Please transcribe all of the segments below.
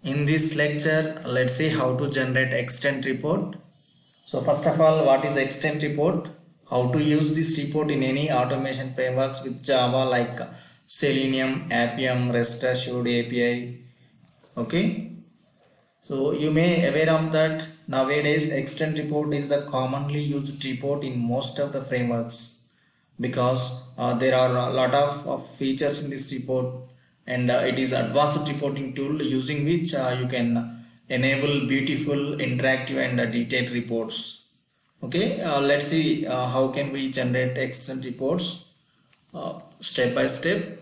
In this lecture, let's see how to generate extent report. So first of all, what is extent report? How to use this report in any automation frameworks with Java like Selenium, Appium, REST Assured API. Okay. So you may aware of that nowadays extent report is the commonly used report in most of the frameworks because there are a lot of features in this report, and it is advanced reporting tool using which you can enable beautiful interactive and detailed reports. Okay, let's see how can we generate extent reports step by step.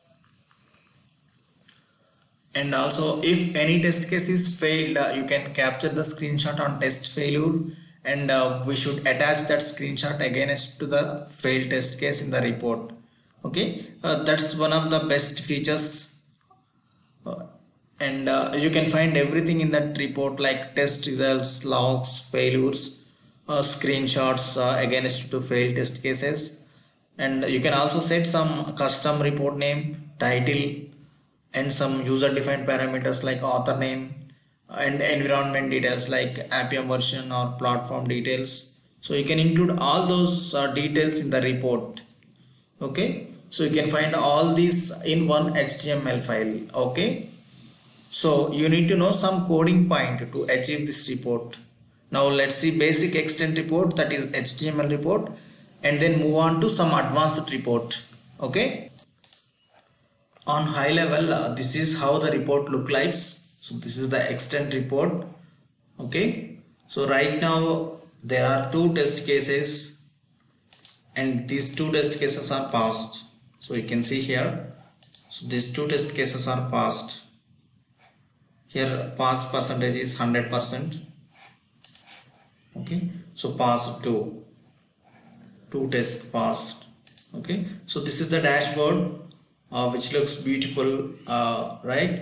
And also, if any test case is failed, you can capture the screenshot on test failure, and we should attach that screenshot against to the failed test case in the report. Okay, that's one of the best features, and you can find everything in that report like test results, logs, failures, screenshots against to failed test cases. And you can also set some custom report name, title, and some user defined parameters like author name and environment details like Appium version or platform details. So you can include all those details in the report. Okay, so you can find all these in one HTML file. Okay, so you need to know some coding point to achieve this report. Now let's see basic extent report, that is HTML report, and then move on to some advanced report. Okay, on high level, this is how the report look like. So this is the extent report. Okay, so right now there are two test cases, and these two test cases are passed. So you can see here, so these two test cases are passed. Here pass percentage is 100%. Okay, so pass two tests passed. Okay, so this is the dashboard which looks beautiful, right?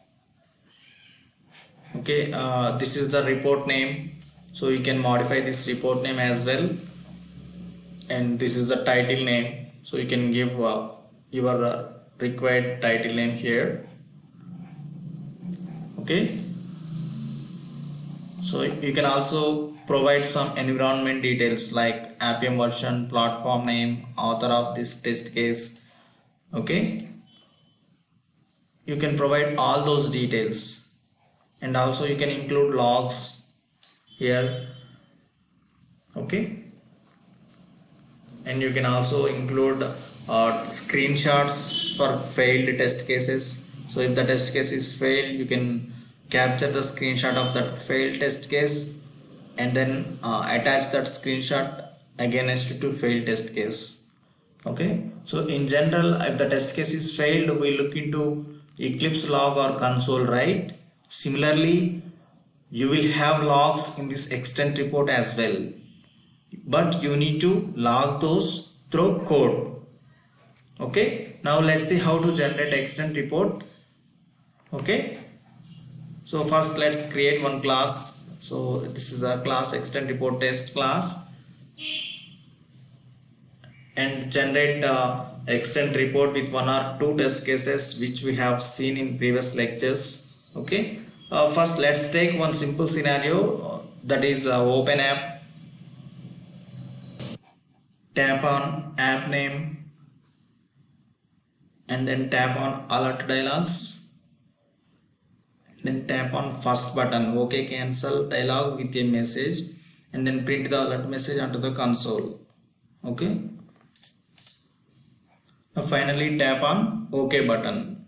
Okay, this is the report name, so you can modify this report name as well, and this is the title name, so you can give your required title name here. Okay, so you can also provide some environment details like Appium version, platform name, author of this test case. Okay, you can provide all those details, and also you can include logs here. Okay, and you can also include screenshots for failed test cases. So if the test case is failed, you can capture the screenshot of that failed test case and then attach that screenshot against to failed test case. Okay, so in general, if the test case is failed, we look into Eclipse log or console, right? Similarly, you will have logs in this extent report as well, but you need to log those through code. Okay, now let's see how to generate extent report. Okay, so first let's create one class. So this is a class extent report test class, and generate extent report with one or two test cases which we have seen in previous lectures. Okay, first let's take one simple scenario, that is open app, tap on app name, and then tap on alert dialogs, then tap on first button OK cancel dialog with a message, and then print the alert message onto the console. Okay, now finally tap on OK button.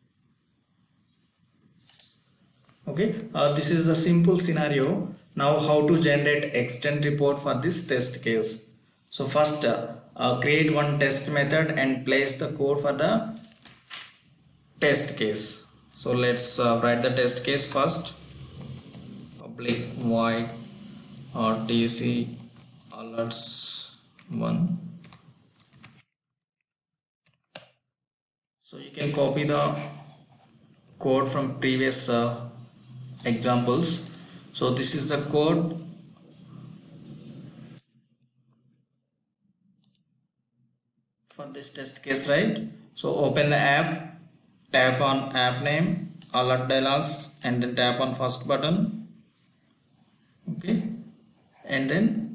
Okay, this is a simple scenario. Now how to generate extent report for this test case. So first create one test method and place the code for the test case. So let's write the test case first. Public void tc alerts 1. So you can copy the code from previous examples. So this is the code. For this test case, right? So open the app, tap on app name, alert dialogs and then tap on first button. Okay, and then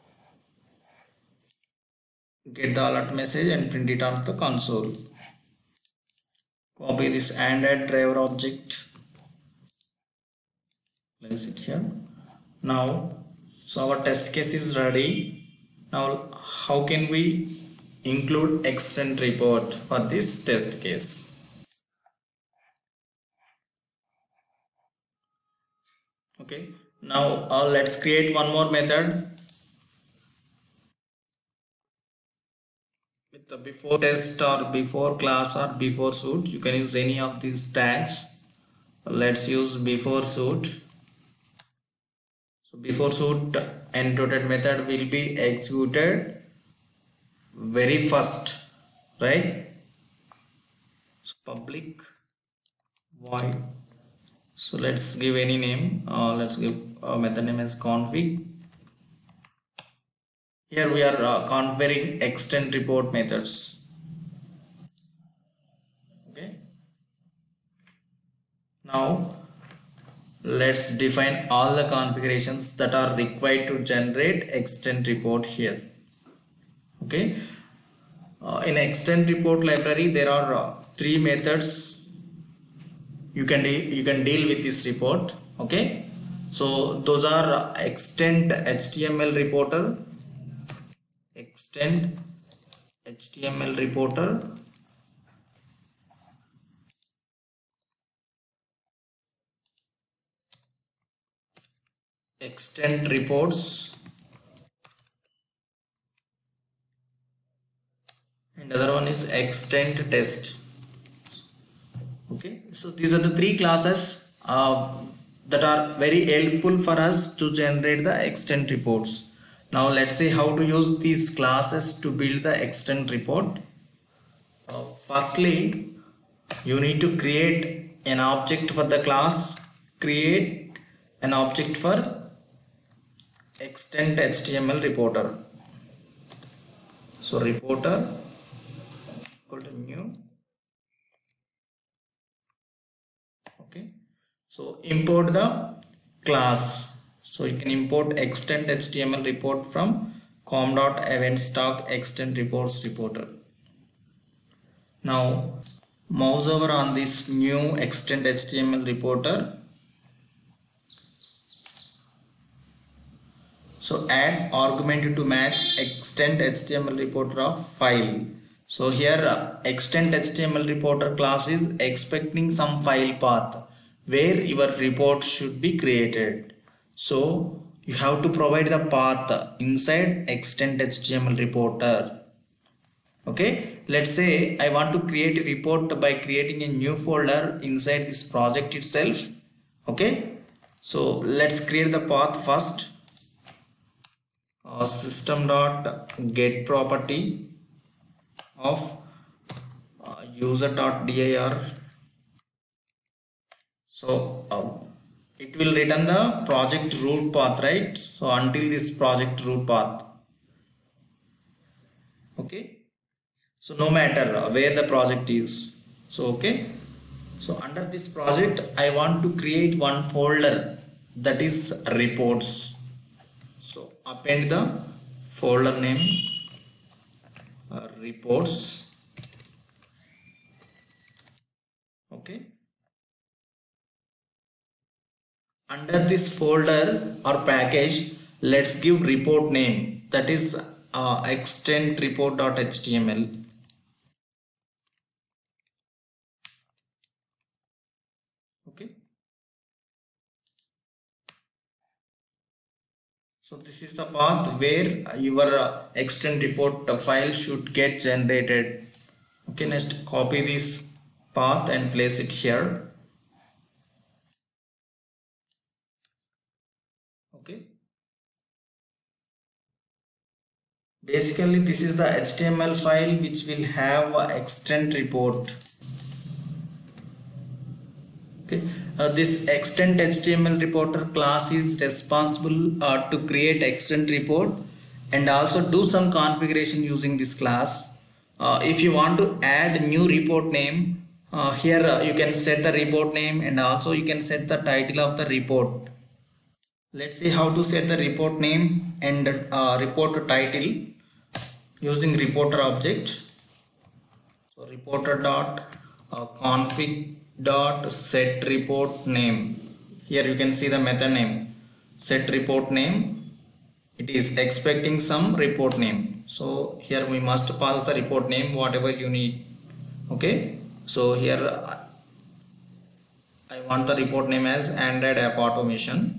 get the alert message and print it on the console. Copy this Android driver object, place it here. Now, so our test case is ready. Now, how can we include extend report for this test case? Okay, now let's create one more method with the before test or before class or before suit. You can use any of these tags. Let's use before suit. So before suit enroted method will be executed very first, right? So public void. So let's give any name. Let's give a method name as config. Here we are configuring extend report methods. Okay. Now let's define all the configurations that are required to generate extend report here. Okay. In extend report library there are three methods you can deal with this report. Okay, so those are extend HTML reporter, extend HTML reporter, extend reports, and other one is extend test. Okay, so these are the three classes that are very helpful for us to generate the extend reports. Now let's see how to use these classes to build the extend report. Firstly, you need to create an object for the class, create an object for extend HTML reporter. So reporter equal to new. Okay, so import the class. So you can import extend HTML report from com.eventstock extend reports reporter. Now mouse over on this new extend HTML reporter. So add argument to match extend HTML reporter of file. So here extend HTML reporter class is expecting some file path where your report should be created. So you have to provide the path inside extend HTML reporter. Okay, let's say I want to create a report by creating a new folder inside this project itself. Okay, so let's create the path first. System.get property of user.dir. So it will return the project root path, right? So until this project root path. Okay, so no matter where the project is. So okay, so under this project I want to create one folder that is reports. So append the folder name reports. Okay, under this folder or package let's give report name, that is extend report.html. Okay, so this is the path where your extend report file should get generated. Okay, next copy this path and place it here. Okay, basically this is the HTML file which will have extend report. Okay, this extend HTML reporter class is responsible to create extend report and also do some configuration using this class. If you want to add new report name, Here you can set the report name and also you can set the title of the report. Let's see how to set the report name and report title using reporter object. So reporter dot config dot set report name. Here you can see the method name set report name. It is expecting some report name. So here we must pass the report name whatever you need. Okay. So here I want the report name as Android app automation.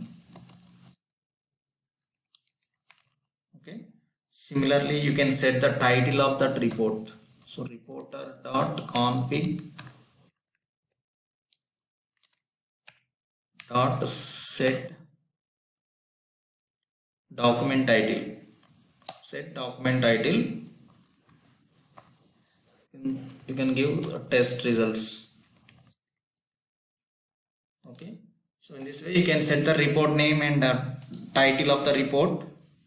Okay. Similarly, you can set the title of that report. So reporter dot config dot set document title. Set document title. You can give test results. Okay. So in this way you can set the report name and title of the report.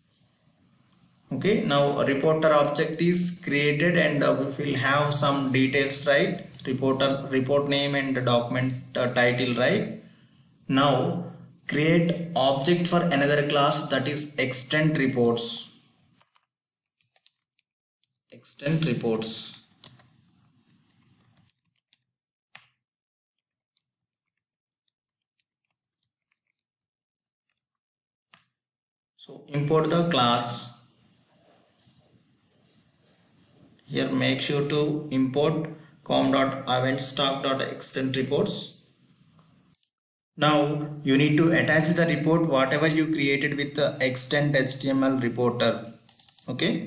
Okay, now a reporter object is created and we will have some details, right? Report name and document title, right? Now create object for another class, that is extend reports. Extend reports. So import the class. Here make sure to import com.eventstock.extend reports. Now you need to attach the report whatever you created with the extend HTML reporter. Okay.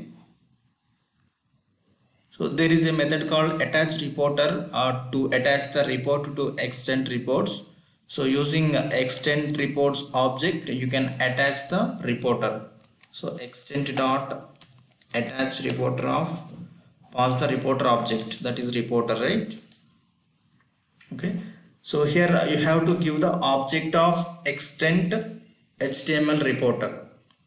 So there is a method called attach reporter to attach the report to extend reports. So using extend reports object you can attach the reporter. So extend dot attach reporter of pass the reporter object, that is reporter, right? Okay. So here you have to give the object of extend HTML reporter.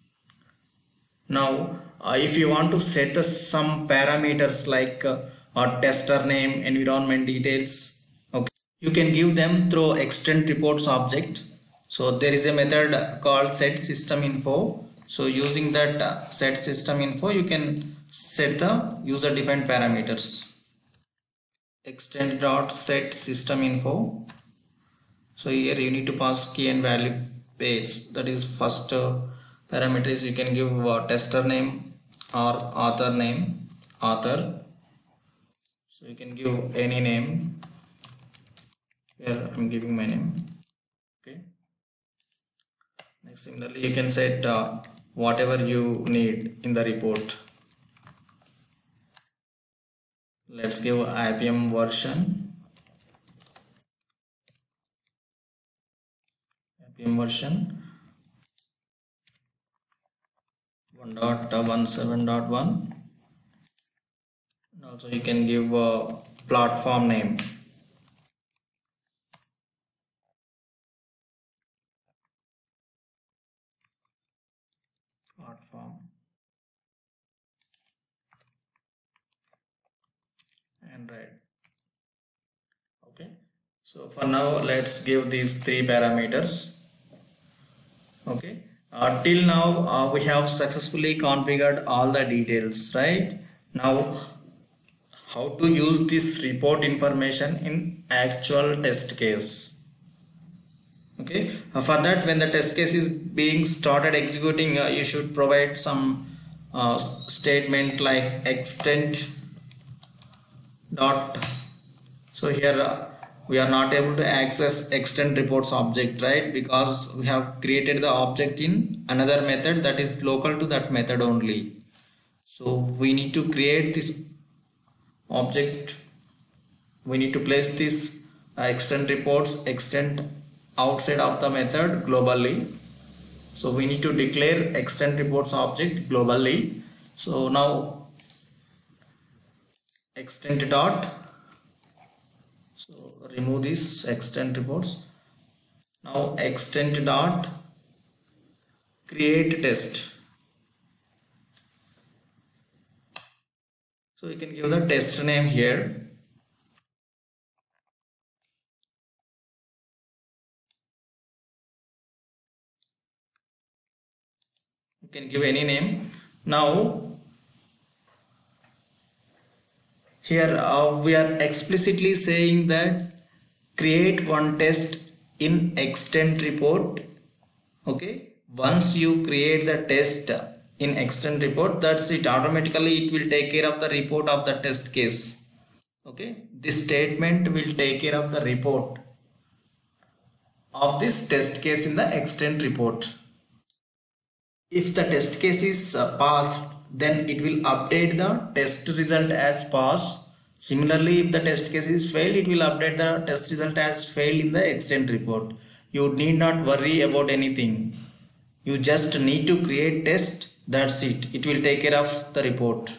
Now if you want to set some parameters like tester name, environment details, okay, you can give them through extend reports object. So there is a method called set system info. So using that set system info you can set the user defined parameters. Extend dot set system info. So here you need to pass key and value page, that is first parameters you can give tester name or author name, author. So you can give any name. Here I'm giving my name. Okay. Next, similarly you can set whatever you need in the report. Let's give IPM version. IPM version 1.17.1. And also you can give a platform name. Platform. Android. Okay. So for now let's give these three parameters. Okay. Till now we have successfully configured all the details, right? Now how to use this report information in actual test case. Okay. For that, when the test case is being started executing, you should provide some statement like extend dot. So here we are not able to access extend reports object, right? Because we have created the object in another method that is local to that method only. So we need to create this object. We need to place this extend reports extend outside of the method globally. So we need to declare extend reports object globally. So now extend dot. So remove this extend reports. Now extend dot create test. So you can give the test name here. can give any name. Now here we are explicitly saying that create one test in extend report. Okay, once you create the test in extend report, that's it, automatically it will take care of the report of the test case. Okay, this statement will take care of the report of this test case in the extend report. If the test case is passed, then it will update the test result as passed. Similarly, if the test case is failed, it will update the test result as failed in the extend report. You need not worry about anything. You just need to create test, that's it. It will take care of the report.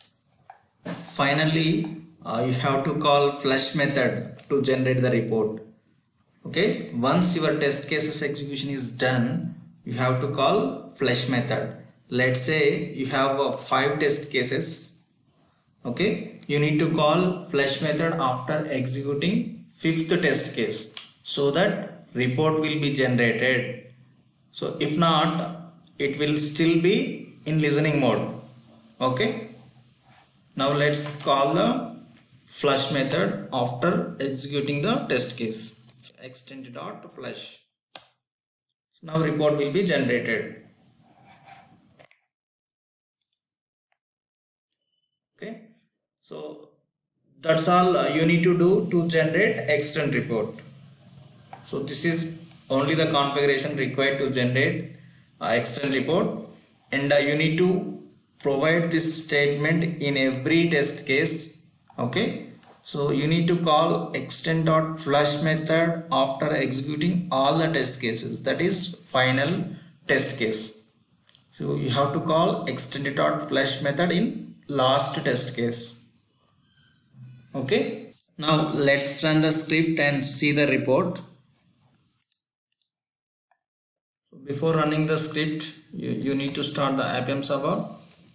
Finally, you have to call flush method to generate the report. Okay, once your test cases execution is done, you have to call flush method. Let's say you have 5 test cases. Okay, you need to call flush method after executing 5th test case so that report will be generated. So if not, it will still be in listening mode. Okay, now let's call the flush method after executing the test case. So extend dot flush. So now report will be generated. Okay, so that's all you need to do to generate extend report. So this is only the configuration required to generate extend report, and you need to provide this statement in every test case. Okay, so you need to call extend.flush method after executing all the test cases, that is final test case. So you have to call extend.flush method in last test case. Okay, now let's run the script and see the report. So before running the script, you need to start the Appium server.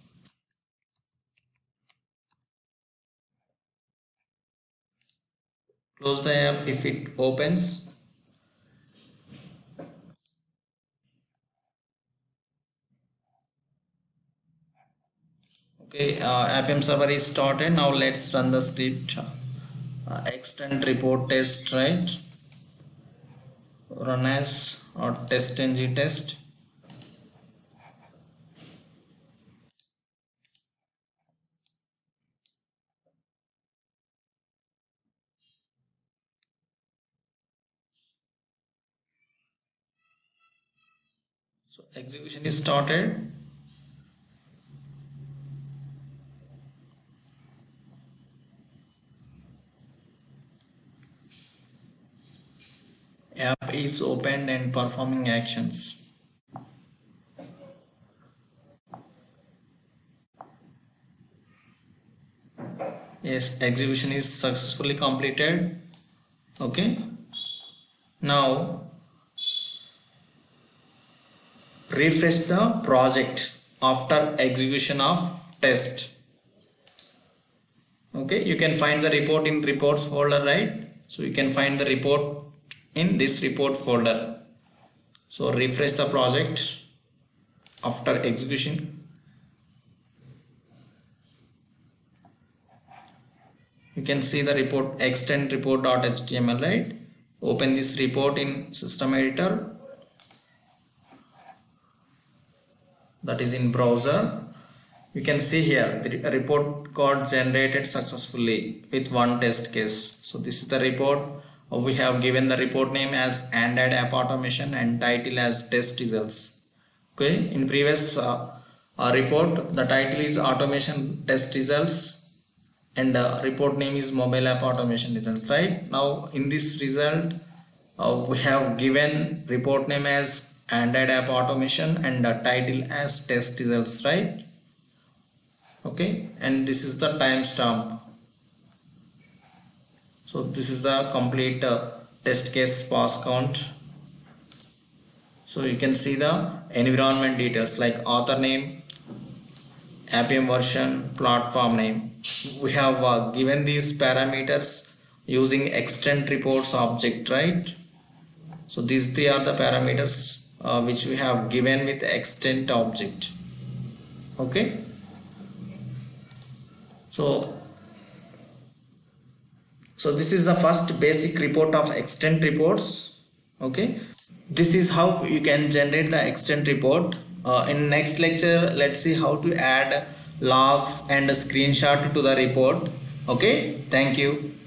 Close the app if it opens. Okay, Appium server is started. Now let's run the script. Extend report test, right? Run as test ng test. So execution is started. App is opened and performing actions. Yes, execution is successfully completed. Okay, now refresh the project after execution of test. Okay, you can find the report in reports folder, right? So you can find the report in this report folder. So refresh the project after execution. You can see the report extend report.html, right? Open this report in system editor, that is in browser. You can see here the report got generated successfully with one test case. So this is the report. We have given the report name as Android app automation and title as test results. Okay, in previous report the title is automation test results and report name is mobile app automation results, right? Now in this result we have given report name as Android app automation and title as test results, right? Okay, and this is the timestamp. So this is the complete test case pass count. So you can see the environment details like author name, Appium version, platform name. We have given these parameters using extend reports object, right? So these three are the parameters which we have given with extent object. Okay, so this is the first basic report of extent reports. Okay, this is how you can generate the extent report. In next lecture, let's see how to add logs and a screenshot to the report. Okay, thank you.